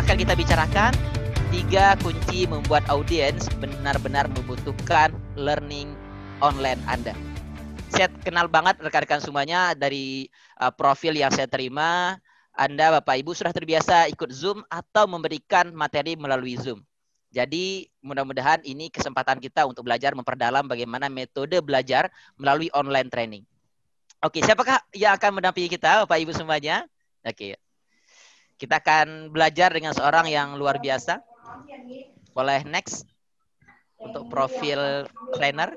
akan kita bicarakan 3 kunci membuat audiens benar-benar membutuhkan learning online Anda. Saya kenal banget rekan-rekan semuanya dari profil yang saya terima. Anda Bapak Ibu sudah terbiasa ikut Zoom atau memberikan materi melalui Zoom. Jadi mudah-mudahan ini kesempatan kita untuk belajar memperdalam bagaimana metode belajar melalui online training. Oke, siapakah yang akan mendampingi kita Bapak Ibu semuanya? Oke. Kita akan belajar dengan seorang yang luar biasa. Boleh next untuk profil trainer.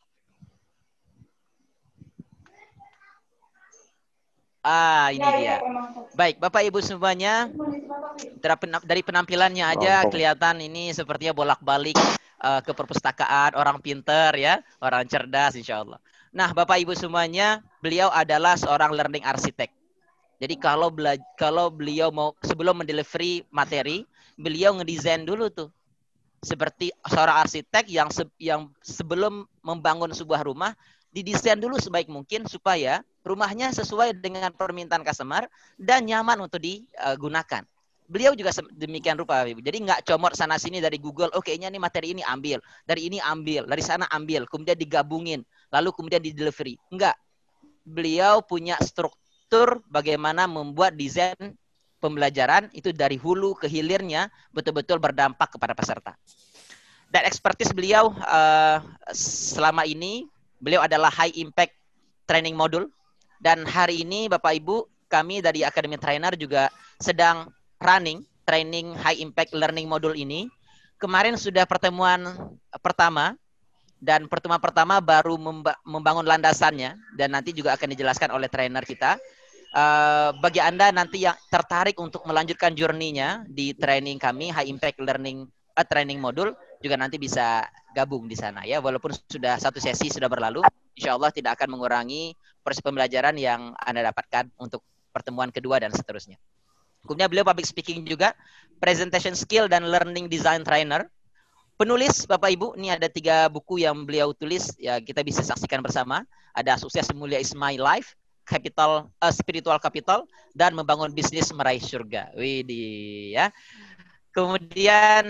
Ini dia. Baik, Bapak Ibu semuanya, dari penampilannya aja kelihatan ini sepertinya bolak-balik ke perpustakaan, orang pinter ya, orang cerdas insya Allah. Nah, Bapak Ibu semuanya, beliau adalah seorang learning architect. Jadi kalau beliau mau sebelum mendelivery materi, beliau ngedesain dulu tuh. Seperti seorang arsitek yang sebelum membangun sebuah rumah, didesain dulu sebaik mungkin supaya rumahnya sesuai dengan permintaan customer dan nyaman untuk digunakan. Beliau juga demikian rupa, Ibu. Jadi nggak comot sana sini dari Google, oh kayaknya nih materi ini ambil, dari ini ambil, dari sana ambil, kemudian digabungin, lalu kemudian di delivery. Enggak. Beliau punya struktur bagaimana membuat desain pembelajaran itu dari hulu ke hilirnya betul-betul berdampak kepada peserta. Dan expertise beliau selama ini, beliau adalah high impact training module. Dan hari ini Bapak Ibu, kami dari Academy Trainer juga sedang running training high impact learning module ini. Kemarin sudah pertemuan pertama, dan pertemuan pertama baru membangun landasannya, dan nanti juga akan dijelaskan oleh trainer kita. Bagi Anda nanti yang tertarik untuk melanjutkan journey-nya di training kami high impact learning training module, juga nanti bisa gabung di sana ya, walaupun sudah satu sesi sudah berlalu, insya Allah tidak akan mengurangi proses pembelajaran yang Anda dapatkan untuk pertemuan kedua dan seterusnya. Kemudian beliau public speaking juga, presentation skill dan learning design trainer. Penulis Bapak Ibu, ini ada 3 buku yang beliau tulis ya, kita bisa saksikan bersama. Ada Sukses Mulia is My Life, Spiritual Capital, dan Membangun Bisnis Meraih Surga. Widih ya. Kemudian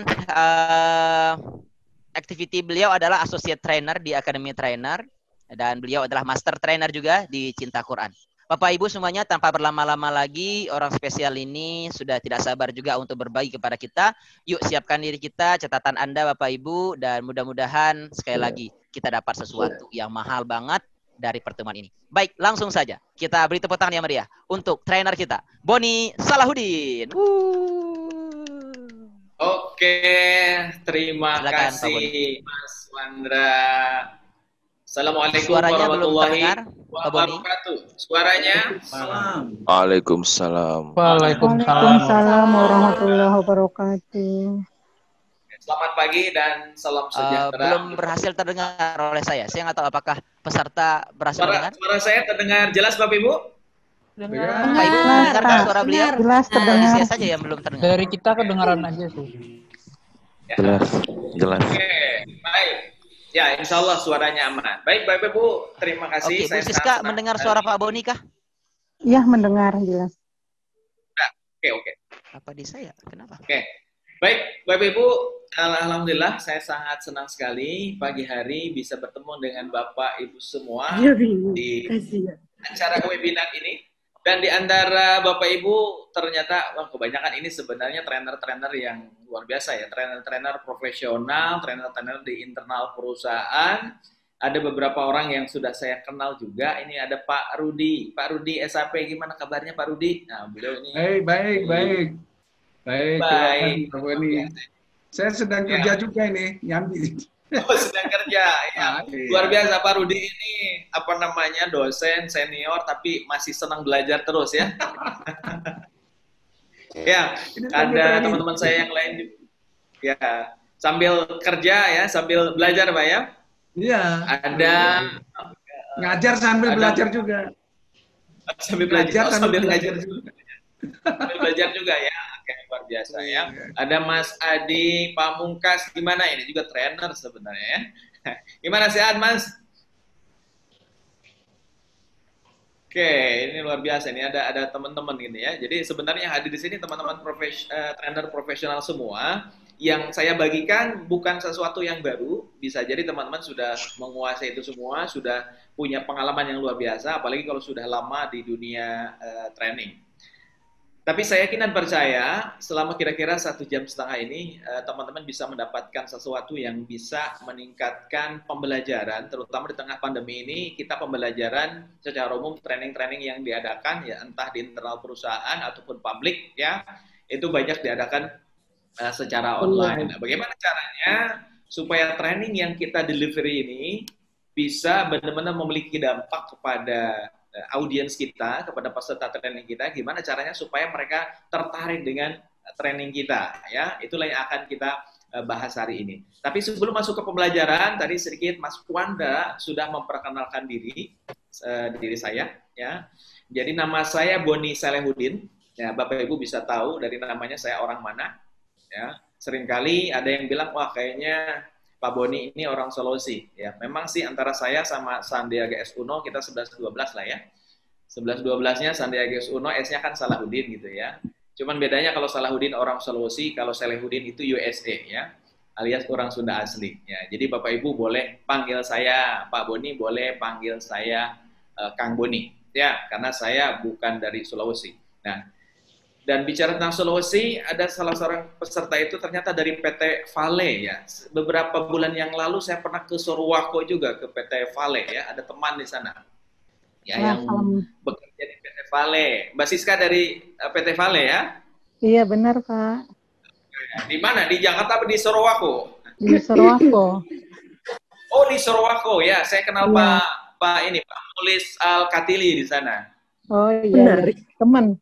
activity beliau adalah associate trainer di Academy Trainer, dan beliau adalah master trainer juga di Cinta Quran. Bapak Ibu semuanya, tanpa berlama-lama lagi, orang spesial ini sudah tidak sabar juga untuk berbagi kepada kita. Yuk siapkan diri kita, catatan Anda Bapak Ibu, dan mudah-mudahan sekali lagi kita dapat sesuatu yang mahal banget dari pertemuan ini. Baik, langsung saja kita beri tepuk tangan yang meriah untuk trainer kita, Boni Salahuddin. Oke, terima Silakan, kasih Mas Wandra. Assalamualaikum Suaranya warahmatullahi wabarakatuh. Suaranya? Waalaikumsalam. Waalaikumsalam warahmatullahi wabarakatuh. Selamat pagi dan salam sejahtera. Belum berhasil terdengar oleh saya. Saya nggak tahu apakah peserta berhasil mendengar. Suara saya terdengar jelas Bapak Ibu? Dengar. Bapak Ibu mendengar suara beliau? Jelas terdengar. Saya saja yang belum terdengar. Dari kita kedengaran aja sih. Ya. Jelas. Oke, baik. Ya, insya Allah suaranya aman. Baik, Bapak Ibu, terima kasih. Oke, Bu Siska mendengar suara Pak Boni kah? Iya, mendengar jelas. Nah, oke. Apa di saya? Kenapa? Oke. Baik, Bapak Ibu, alhamdulillah saya sangat senang sekali pagi hari bisa bertemu dengan Bapak Ibu semua di acara webinar ini. Dan di antara Bapak Ibu ternyata kebanyakan ini sebenarnya trainer-trainer yang luar biasa ya, trainer-trainer profesional, trainer-trainer di internal perusahaan. Ada beberapa orang yang sudah saya kenal juga. Ini ada Pak Rudi. Pak Rudi SAP, gimana kabarnya Pak Rudi? Nah, beliau ini baik. Pak Boni. Saya sedang kerja juga ini, nyambi. Oh, sedang kerja ya. Luar biasa Pak Rudi ini dosen senior tapi masih senang belajar terus ya. Ya, ada teman-teman saya yang lain juga. Ya, sambil kerja ya, sambil belajar Pak ya. Iya. Ada ngajar sambil belajar juga. Sambil belajar sambil ngajar juga. Sambil belajar juga ya. Oke, luar biasa ya. Ada Mas Adi Pamungkas, gimana ini juga trainer sebenarnya ya. Gimana sehat Mas? Oke, ini luar biasa. Ini ada teman-teman ini ya. Jadi sebenarnya yang hadir di sini teman-teman trainer profesional semua. Yang saya bagikan bukan sesuatu yang baru. Bisa jadi teman-teman sudah menguasai itu semua, sudah punya pengalaman yang luar biasa. Apalagi kalau sudah lama di dunia training. Tapi saya yakin dan percaya selama kira-kira 1,5 jam ini teman-teman bisa mendapatkan sesuatu yang bisa meningkatkan pembelajaran, terutama di tengah pandemi ini kita pembelajaran secara umum training-training yang diadakan ya entah di internal perusahaan ataupun publik ya itu banyak diadakan secara online. Nah, bagaimana caranya supaya training yang kita delivery ini bisa benar-benar memiliki dampak kepada audiens kita, kepada peserta training kita, gimana caranya supaya mereka tertarik dengan training kita, ya. Itulah yang akan kita bahas hari ini. Tapi sebelum masuk ke pembelajaran, tadi sedikit Mas Wanda sudah memperkenalkan diri saya, ya. Jadi nama saya Boni Salehudin, ya. Bapak Ibu bisa tahu dari namanya saya orang mana, ya. Seringkali ada yang bilang, wah kayaknya Pak Boni ini orang Sulawesi, ya. Memang sih antara saya sama Sandiaga Uno kita 11-12 lah ya. 11-12-nya Sandiaga Uno, S-nya kan Salahuddin gitu ya. Cuman bedanya kalau Salahuddin orang Sulawesi, kalau Salehudin itu USA ya, alias orang Sunda asli. Ya. Jadi Bapak Ibu boleh panggil saya Pak Boni, boleh panggil saya Kang Boni, ya, karena saya bukan dari Sulawesi. Nah. Dan bicara tentang Sulawesi, ada salah seorang peserta itu ternyata dari PT Vale ya. Beberapa bulan yang lalu saya pernah ke Sorowako juga, ke PT Vale ya. Ada teman di sana ya yang bekerja di PT Vale. Mbak Siska dari PT Vale ya? Iya benar Pak. Di mana? Di Jakarta atau di Sorowako? Di Sorowako. Oh di Sorowako ya. Saya kenal ya. Pak Mulis Al-Katili di sana. Oh iya, teman.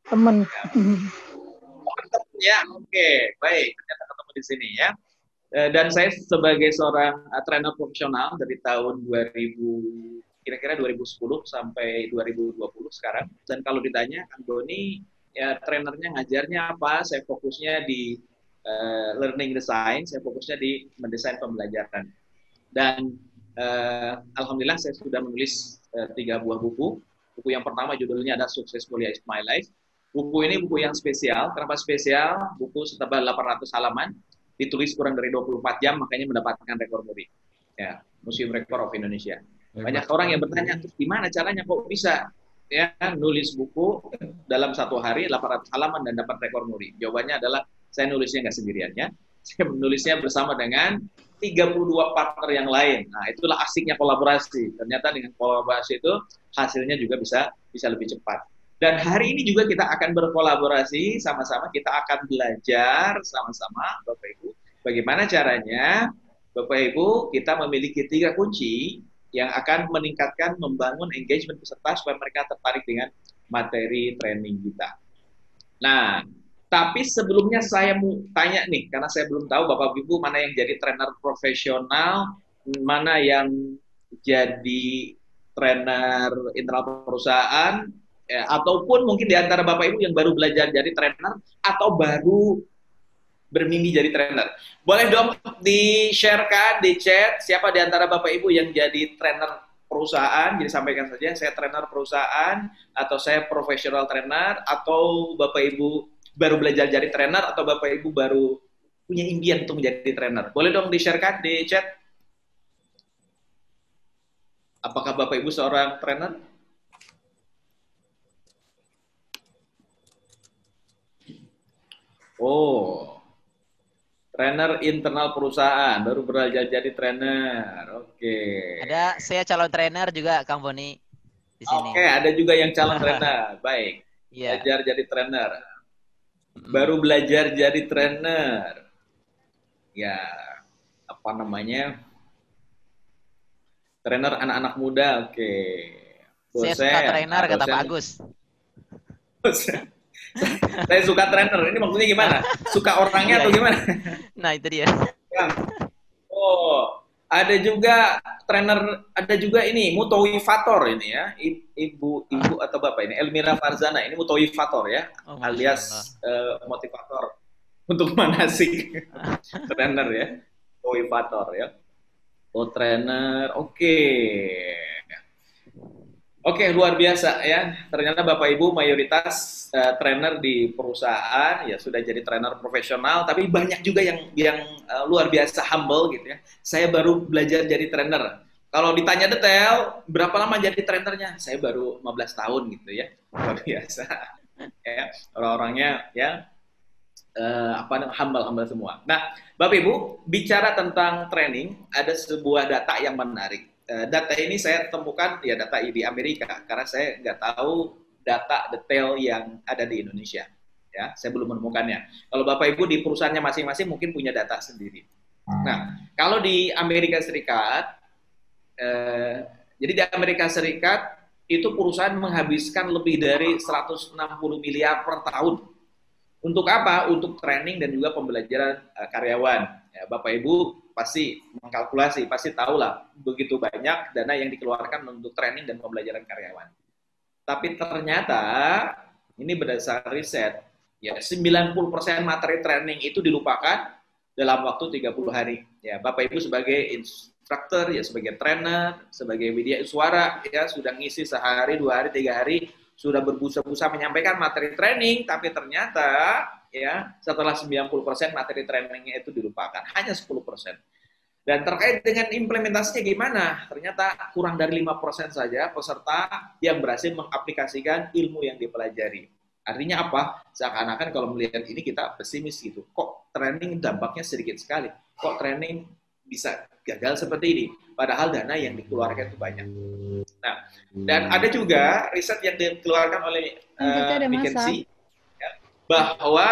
Ya, oke, baik. Ternyata ketemu di sini ya. Dan saya sebagai seorang trainer profesional dari tahun 2010 sampai 2020 sekarang. Dan kalau ditanya, Kang Doni, ya trainernya ngajarnya apa? Saya fokusnya di learning design, saya fokusnya di mendesain pembelajaran. Dan alhamdulillah saya sudah menulis 3 buah buku. Buku yang pertama judulnya ada Sukses Mulia is My Life. Buku ini buku yang spesial. Kenapa spesial? Buku setebal 800 halaman, ditulis kurang dari 24 jam, makanya mendapatkan rekor muri. Ya, Museum Record of Indonesia. Banyak orang yang bertanya, gimana caranya kok bisa ya nulis buku dalam 1 hari 800 halaman dan dapat rekor muri? Jawabannya adalah saya nulisnya nggak sendirian ya. Saya menulisnya bersama dengan 32 partner yang lain. Nah, itulah asiknya kolaborasi. Ternyata dengan kolaborasi itu hasilnya juga bisa lebih cepat. Dan hari ini juga kita akan berkolaborasi sama-sama, kita akan belajar sama-sama Bapak Ibu bagaimana caranya Bapak Ibu kita memiliki 3 kunci yang akan meningkatkan, membangun engagement peserta supaya mereka tertarik dengan materi training kita. Nah, tapi sebelumnya saya mau tanya nih, karena saya belum tahu Bapak Ibu mana yang jadi trainer profesional, mana yang jadi trainer internal perusahaan, ya, ataupun mungkin di antara Bapak Ibu yang baru belajar jadi trainer atau baru bermimpi jadi trainer. Boleh dong di-sharekan di chat siapa di antara Bapak Ibu yang jadi trainer perusahaan, jadi sampaikan saja saya trainer perusahaan atau saya profesional trainer atau Bapak Ibu baru belajar jadi trainer atau Bapak Ibu baru punya impian untuk menjadi trainer. Boleh dong di-sharekan di chat. Apakah Bapak Ibu seorang trainer? Oh, trainer internal perusahaan, baru belajar jadi trainer. Oke. Ada saya calon trainer juga, Kang Boni di sini. Oke, ada juga yang calon trainer. Baik. Yeah. Belajar jadi trainer. Baru belajar jadi trainer. Ya, apa namanya? Trainer anak-anak muda, oke. Saya suka trainer, kata Pak Agus. Saya suka trainer, ini maksudnya gimana? Suka orangnya atau gimana? Nah, itu dia. Oh, ada juga trainer, ada juga ini, motivator ini ya. Ibu atau Bapak ini, Elmira Farzana, ini motivator ya, alias motivator untuk manasik. Trainer ya, motivator ya. Oh, trainer, oke. Oke, luar biasa ya. Ternyata Bapak Ibu mayoritas trainer di perusahaan ya sudah jadi trainer profesional, tapi banyak juga yang luar biasa humble gitu ya. Saya baru belajar jadi trainer. Kalau ditanya detail, berapa lama jadi trainernya? Saya baru 15 tahun gitu ya. Luar biasa. Ya, orang-orangnya ya humble semua. Nah, Bapak Ibu, bicara tentang training, ada sebuah data yang menarik. Data ini saya temukan ya data di Amerika karena saya nggak tahu data detail yang ada di Indonesia. Ya, saya belum menemukannya. Kalau Bapak Ibu di perusahaannya masing-masing mungkin punya data sendiri. Nah, kalau di Amerika Serikat, jadi di Amerika Serikat itu perusahaan menghabiskan lebih dari 160 miliar per tahun. Untuk apa? Untuk training dan juga pembelajaran karyawan. Ya, Bapak Ibu pasti mengkalkulasi, pasti tahulah begitu banyak dana yang dikeluarkan untuk training dan pembelajaran karyawan. Tapi ternyata ini berdasarkan riset, ya 90% materi training itu dilupakan dalam waktu 30 hari. Ya, Bapak Ibu sebagai instruktur, ya sebagai trainer, sebagai widya suara, ya sudah ngisi sehari, 2 hari, 3 hari, sudah berbusa-busa menyampaikan materi training, tapi ternyata ya setelah 90% materi trainingnya itu dilupakan, hanya 10%. Dan terkait dengan implementasinya gimana? Ternyata kurang dari 5% saja peserta yang berhasil mengaplikasikan ilmu yang dipelajari. Artinya apa? Seakan-akan kalau melihat ini kita pesimis gitu. Kok training dampaknya sedikit sekali? Kok training bisa gagal seperti ini? Padahal dana yang dikeluarkan itu banyak. Nah, dan ada juga riset yang dikeluarkan oleh McKinsey ya, bahwa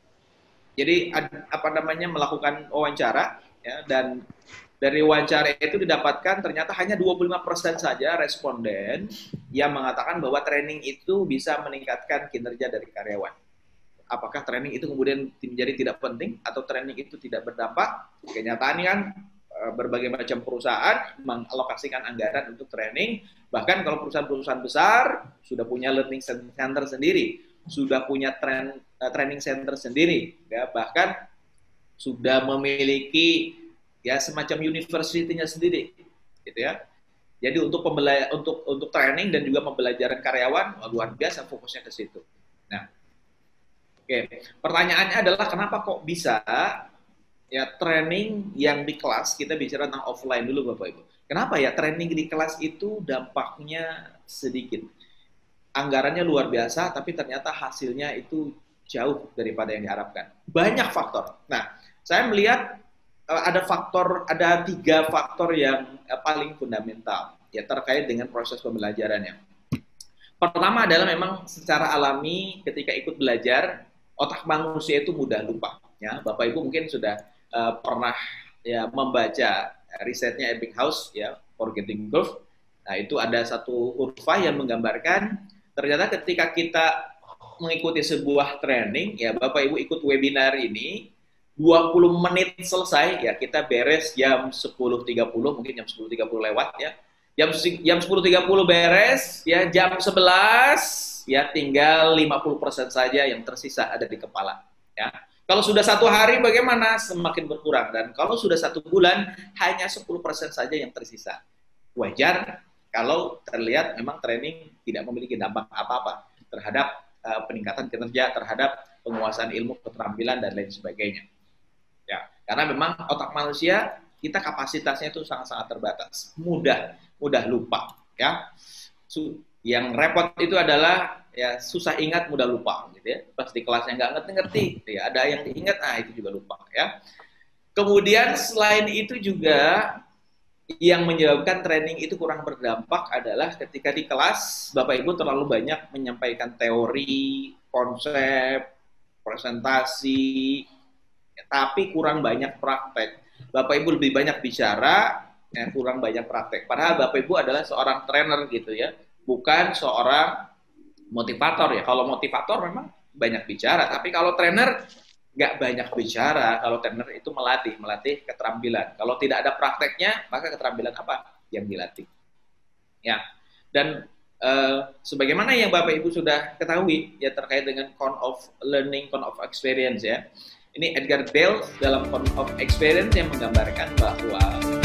jadi melakukan wawancara ya, dan dari wawancara itu didapatkan ternyata hanya 25% saja responden yang mengatakan bahwa training itu bisa meningkatkan kinerja dari karyawan. Apakah training itu kemudian menjadi tidak penting atau training itu tidak berdampak? Kenyataannya kan berbagai macam perusahaan mengalokasikan anggaran untuk training, bahkan kalau perusahaan-perusahaan besar sudah punya learning center sendiri, sudah punya training center sendiri, ya bahkan sudah memiliki ya semacam university-nya sendiri, gitu ya. Jadi untuk training dan juga pembelajaran karyawan luar biasa fokusnya ke situ. Nah, oke, pertanyaannya adalah kenapa kok bisa ya training yang di kelas, kita bicara tentang offline dulu Bapak Ibu. Kenapa ya training di kelas itu dampaknya sedikit? Anggarannya luar biasa, tapi ternyata hasilnya itu jauh daripada yang diharapkan. Banyak faktor. Nah, saya melihat ada 3 faktor yang paling fundamental ya terkait dengan proses pembelajarannya. Pertama adalah memang secara alami ketika ikut belajar, otak manusia itu mudah lupa. Ya, Bapak Ibu mungkin sudah pernah ya membaca risetnya Ebbinghaus ya forgetting curve. Nah, itu ada satu kurva yang menggambarkan ternyata ketika kita mengikuti sebuah training ya Bapak Ibu ikut webinar ini 20 menit selesai ya kita beres jam 10.30 mungkin jam 10.30 lewat ya. Jam 10.30 beres ya jam 11 ya tinggal 50% saja yang tersisa ada di kepala ya. Kalau sudah 1 hari bagaimana? Semakin berkurang. Dan kalau sudah 1 bulan, hanya 10% saja yang tersisa. Wajar kalau terlihat memang training tidak memiliki dampak apa-apa terhadap peningkatan kinerja, terhadap penguasaan ilmu, keterampilan, dan lain sebagainya. Ya, karena memang otak manusia, kita kapasitasnya itu sangat-sangat terbatas. Mudah lupa. Ya. Yang repot itu adalah ya susah ingat mudah lupa gitu ya. Pas di kelasnya nggak ngerti ya ada yang diingat itu juga lupa ya. Kemudian selain itu juga yang menyebabkan training itu kurang berdampak adalah ketika di kelas Bapak Ibu terlalu banyak menyampaikan teori, konsep, presentasi ya, tapi kurang banyak praktek. Bapak Ibu lebih banyak bicara kurang banyak praktek. Padahal Bapak Ibu adalah seorang trainer gitu ya, bukan seorang motivator ya. Kalau motivator memang banyak bicara, tapi kalau trainer nggak banyak bicara. Kalau trainer itu melatih keterampilan. Kalau tidak ada prakteknya, maka keterampilan apa yang dilatih? Ya. Dan sebagaimana yang Bapak Ibu sudah ketahui ya terkait dengan count of learning, count of experience ya. Ini Edgar Dale dalam count of experience yang menggambarkan bahwa